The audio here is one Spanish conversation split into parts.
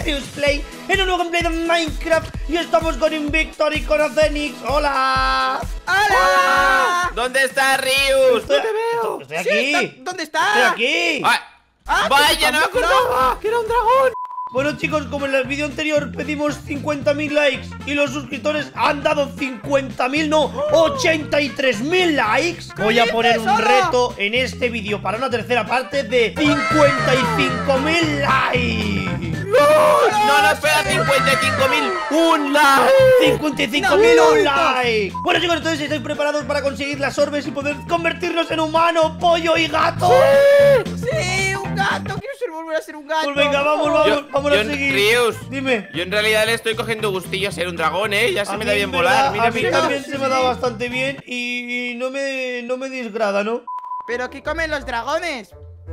Rius Play, en un nuevo gameplay de Minecraft. Y estamos con Invictor y con Acenix. ¡Hola! ¡Hola! ¿Dónde está Rius? Estoy- No te veo. Estoy aquí. ¿Dónde está? Estoy aquí. Vaya, no me acordaba que era un dragón. Bueno, chicos, como en el vídeo anterior pedimos 50.000 likes y los suscriptores han dado 50.000, no, 83.000 likes, voy a poner un reto en este vídeo para una tercera parte de 55.000 likes. No, espera, 55.000. ¡Un like! 55.000 un like. Bueno, chicos, entonces estáis preparados para conseguir las orbes y poder convertirnos en humano, pollo y gato. Sí, un gato. Quiero volver a ser un gato. Pues venga, vamos a seguir. Rius, Dime. yo en realidad le estoy cogiendo gustillo a ser un dragón, Ya se A me mí, da bien en verdad, volar. Mira, a mí mira. también se me da bastante bien y no me disgrada, ¿no? ¿Pero qué comen los dragones?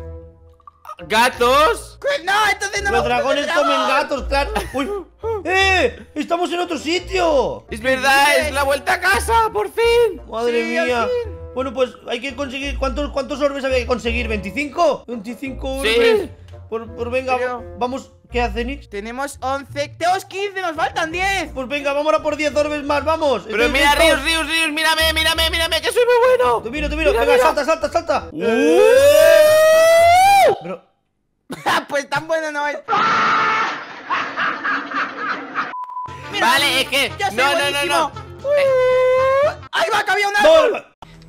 ¿Gatos? No, entonces no Los me gusta dragones el comen dragón. gatos, claro. ¡Uy! ¡Estamos en otro sitio! Es verdad, Sí. es la vuelta a casa, por fin. ¡Madre Sí, al mía! fin. Bueno, pues hay que conseguir... ¿Cuántos orbes había que conseguir? ¿25? 25 Sí. orbes. Pues venga, Pero- vamos... ¿Qué hace Nix? Tenemos 11. Tenemos 15, nos faltan 10. Pues venga, vamos a por 10 orbes más, vamos. Pero ¿Estáis mira, listos? Rius, mírame, que soy muy bueno. Te miro. Venga, mira. salta. Pero... Pues tan bueno no es. Mira, Vale, es que... yo soy No. buenísimo. ¡Ahí va, que había un ¡No! árbol!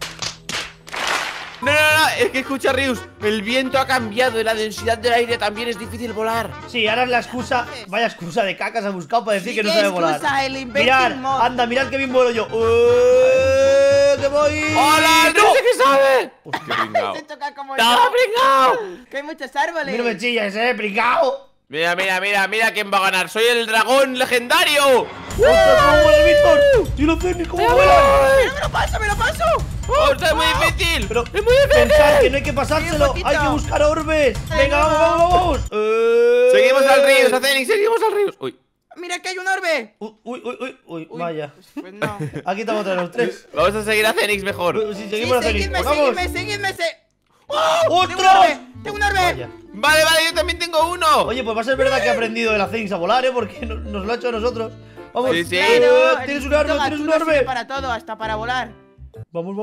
No, es que escucha, Rius. El viento ha cambiado y la densidad del aire también es difícil volar. Sí, ahora es la excusa... Vaya excusa de cacas ha buscado para decir Sí, que no qué sabe volar. excusa, el inventing Mirad, mod. anda, mirad que bien vuelo yo. ¡Que voy! ¡Hola! ¡No sé qué sabe! ¡Hostia, pringao! Se choca como ¡No, yo. pringao! Que hay muchos árboles. A mí no me chillas, pringao. Mira quién va a ganar. Soy el dragón legendario. ¡Ostras, cómo vuela el Víctor! ¡Y los Cenix, cómo vuelan! Pero me lo paso. ¡Ostras, es muy difícil! Pero ¡Es muy difícil! pensad que no hay que pasárselo, poquito. hay que buscar orbes. Ay, Venga, no. vamos. Seguimos al Rius, Acenix, seguimos al Rius. Uy, Mira que hay un orbe. Uy, vaya. Pues no. Aquí estamos otra vez los tres. vamos a seguir a Acenix mejor. Si Sí, seguimos a Cenix, seguidme, vamos. seguidme. ¡Ostras! Tengo un orbe. Vaya. Vale, yo también tengo uno. Oye, pues va a ser verdad que ha aprendido el Acenix a volar, porque nos lo ha hecho a nosotros. Vamos. Sí, sí. Claro, el Tienes un instinto orbe, gatuno sirve para todo, hasta para volar. Vamos.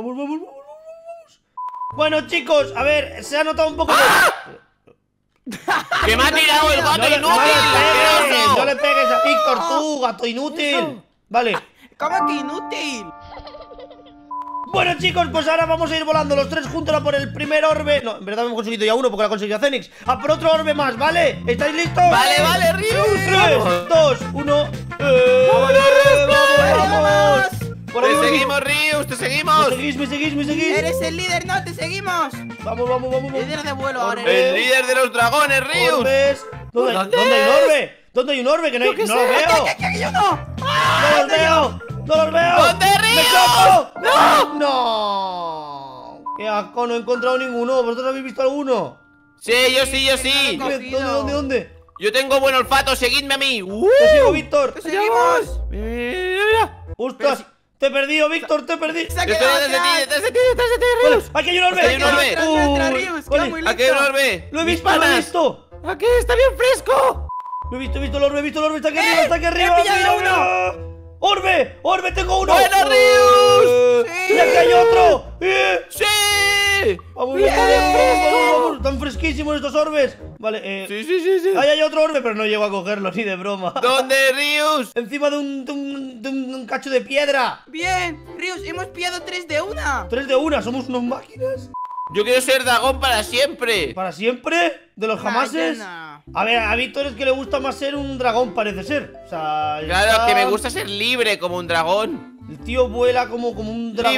Bueno, chicos, a ver, se ha notado un poco. ¡Que me ha tirado el gato No le inútil! asqueroso! no le pegues a Víctor, tú, gato inútil. Eso. Vale. ¿Cómo que inútil? Bueno, chicos, pues ahora vamos a ir volando los tres juntos a por el primer orbe. No, en verdad hemos conseguido ya uno porque lo ha conseguido Acenix. A por otro orbe más, ¿vale? ¿Estáis listos? Vale, Rius. 3, 2, 1. ¡Vamos! Por ahí Te voy. seguimos, Rius, te seguimos. Me seguís. Eres el líder, no, te seguimos. Vamos. Líder de vuelo ahora. El líder de los dragones, Rius. Orbes. ¿Dónde hay un orbe? ¿Dónde hay un orbe? Que no, no los veo. ¡Que yo no! ¡No los veo! ¿Dónde, ¡Me Rius? choco! ¡No! ¡Qué asco! No he encontrado ninguno. ¿Vosotros habéis visto alguno? Sí, yo sí. ¿Dónde? Yo tengo buen olfato, seguidme a mí. Te sigo, Víctor. ¡Te seguimos! Mira. ¡Ostras! Te he perdido, Víctor, te he perdido. Se ha Estoy quedado detrás de ti, atrás. Rius. ¡Aquí hay un orbe! Aquí hay un orbe. Atrás, Uy, Rius, vale. queda muy Aquí hay un orbe. ¡Lo he visto, Mis lo he panas. visto! Aquí está bien fresco. Lo he visto, lo he visto, está aquí arriba, está aquí arriba. he pillado mira. ¡Orbe, tengo uno! ¡Bueno, Rius! Sí. ¡Y aquí hay otro! ¡Sí! Vamos, Bien. vamos, están fresquísimos estos orbes. Vale, Sí. ahí hay otro orbe, pero no llego a cogerlo, ni de broma. ¿Dónde, Rius? Encima de un cacho de piedra. Bien, Rius, hemos pillado 3 de una. 3 de una, somos unas máquinas. Yo quiero ser dragón para siempre. ¿Para siempre? ¿De los jamases? No. A ver, a Víctor es que le gusta más ser un dragón, parece ser. O sea, Claro, está- que me gusta ser libre como un dragón. El tío vuela como un dragón.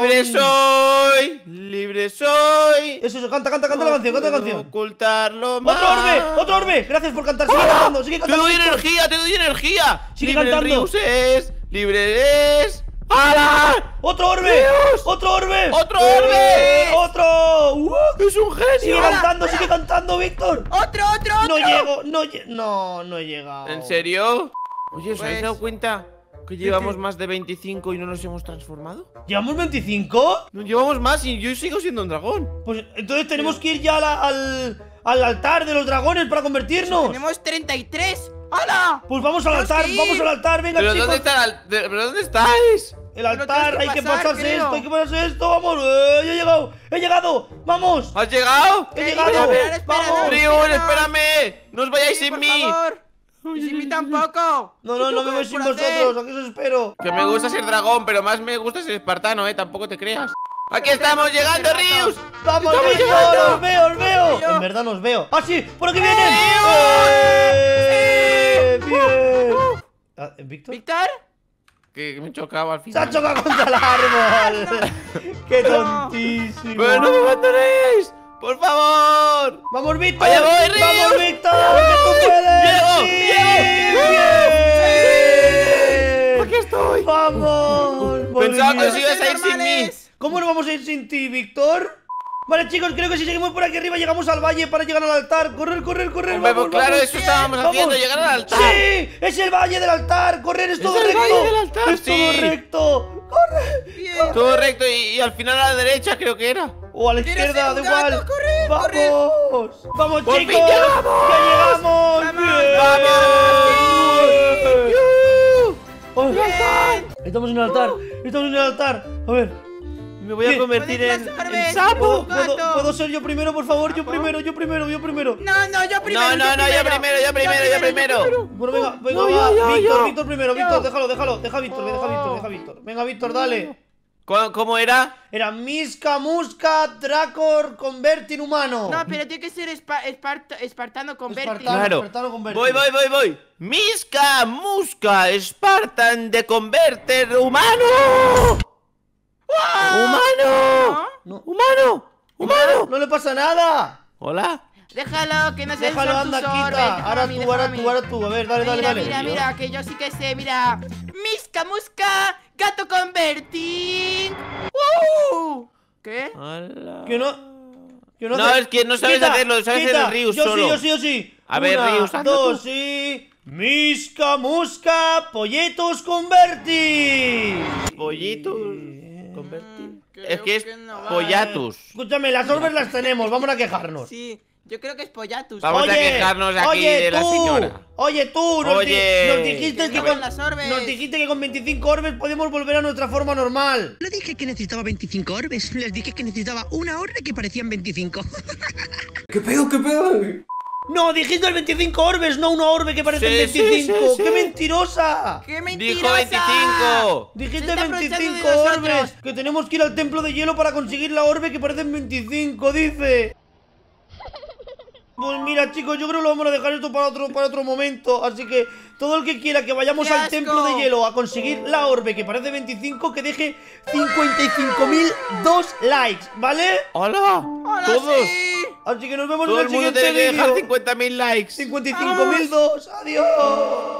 Libre soy. Eso, canta la canción, canta la canción. Ocultarlo más. ¡Otro orbe! Gracias por cantar, sigue cantando, Te doy Víctor. energía. Sigue Libre cantando. Rius es. Libre es. ¡Hala! ¡Otro orbe! Dios. ¡Otro orbe! ¡Otro orbe! ¡Otro! ¡Es un Sigue genio! cantando, Víctor. ¡Otro! No llego, no he llegado. ¿En serio? Oye, ¿os habéis Pues- dado cuenta que llevamos más de 25 y no nos hemos transformado? ¿Llevamos 25? No llevamos más y yo sigo siendo un dragón. Pues entonces tenemos que ir ya al altar de los dragones para convertirnos. Tenemos 33. ¡Hala! Pues vamos al altar, que ir. vamos al altar, venga, ¿Pero chicos. dónde está ¿Pero dónde estáis? El altar, tienes que hay que pasar, pasarse creo. esto, hay que pasarse esto, vamos. He llegado, vamos. ¿Has llegado? He llegado, espera, vamos. Rius, espérame. No os vayáis Sí, sin por mí. favor. Y sin mí tampoco. No, ¿Qué no, no tengo me voy sin por hacer? vosotros, aquí os espero. Que me gusta ser dragón, pero más me gusta ser espartano, tampoco te creas. ¡Aquí estamos llegando, Rius! ¡Vamos, ¡Estamos Víctor! llegando! ¡Os veo, os veo! Yo. En verdad nos veo. ¡Ah, sí! ¡Por aquí vienen! ¡Bien! Ah, ¿Víctor? ¿Víctor? Que me chocaba al ¡Se ha final. chocado contra el árbol! ¡Qué tontísimo! ¡Pero no me abandonéis! ¡Por favor! ¡Vamos, Víctor! ¡Allá voy, Rius! ¡Vamos, Víctor! ¡Que tú puedes! ¡Llego! ¡Sí! ¡Llego! ¡Bien! ¡Aquí estoy! ¡Vamos! Madre Pensaba que mía. os ibas a ir sin mí. Normales. ¿Cómo no vamos a ir sin ti, Víctor? Vale, chicos, creo que si seguimos por aquí arriba llegamos al valle para llegar al altar. ¡Correr, correr, correr! Hombre, ¡Vamos, pues claro, vamos! eso estábamos haciendo, ¡Vamos! llegar al altar. ¡Sí! ¡Es el valle del altar! ¡Correr es todo el recto! valle del altar, ¡Es todo sí. recto! ¡Corre! Bien. Todo recto y al final a la derecha creo que era. O a la ¿Quieres izquierda, ser da un igual. gato? ¡Corre, corre! ¡Vamos! ¡Vamos, ¡Por chicos! fin llegamos! ¡Ya llegamos! ¡Vamos! ¡Bien! ¡Vamos! ¡Oh! Estamos en el altar. Estamos en el altar. A ver. Me voy a ¿Qué? convertir Puedes en lanzarme. sapo. ¿Puedo ser yo primero, por favor? Yo primero. No, yo primero. No, yo yo primero. Bueno, venga, venga, No, va. yo. Víctor primero, Yo. Víctor, déjalo. Deja a Víctor, deja a Víctor. Venga, Víctor, dale. ¿Cómo era? Era Miska, Muska, Dracor, Convertir humano. No, pero tiene que ser espartano con Berti. Espartano. Claro. Espartano convertir. Voy. Miska, Muska, Spartan de converter humano. ¡Humano! No. ¡Humano! No le pasa nada. Hola. Déjalo, que no se Déjalo, anda, quita. Ahora tú. A ver, dale. Mira, que yo sí que sé, mira. Miska, Muska, gato converting. ¿Qué? Hola. Que no. No, es que no sabes hacerlo, sabes hacer el Rius solo. Yo sí. A ver, Una, Rius, hazlo dos, tú. sí. Miska, Muska, Polletos convertir. Pollitos. Convertir. Creo Es que es que no va. pollatus. Escúchame, las orbes las tenemos, vamos a quejarnos. Sí, yo creo que es Pollatus. Vamos a quejarnos aquí de la señora. Oye, tú, nos dijiste Que que con las orbes. nos dijiste que con 25 orbes podemos volver a nuestra forma normal. No dije que necesitaba 25 orbes, les dije que necesitaba una orbe que parecían 25. ¿Qué pedo? No, dijiste el 25 orbes, no una orbe que parece Sí, 25. sí. ¡Qué mentirosa! ¡Qué mentirosa! Dijo 25. Dijiste Se está aprovechando 25 de nosotros. orbes. Que tenemos que ir al templo de hielo para conseguir la orbe que parece 25, dice. Pues mira, chicos, yo creo que lo vamos a dejar esto para otro momento. Así que todo el que quiera que vayamos ¡Qué al asco! templo de hielo a conseguir la orbe que parece 25, que deje 55.002 likes, ¿vale? Hola. ¡Hola, Todos. sí! Así que nos vemos Todo en el el mundo siguiente tiene que dejar vídeo. 50.000 likes. 55.002. Adiós.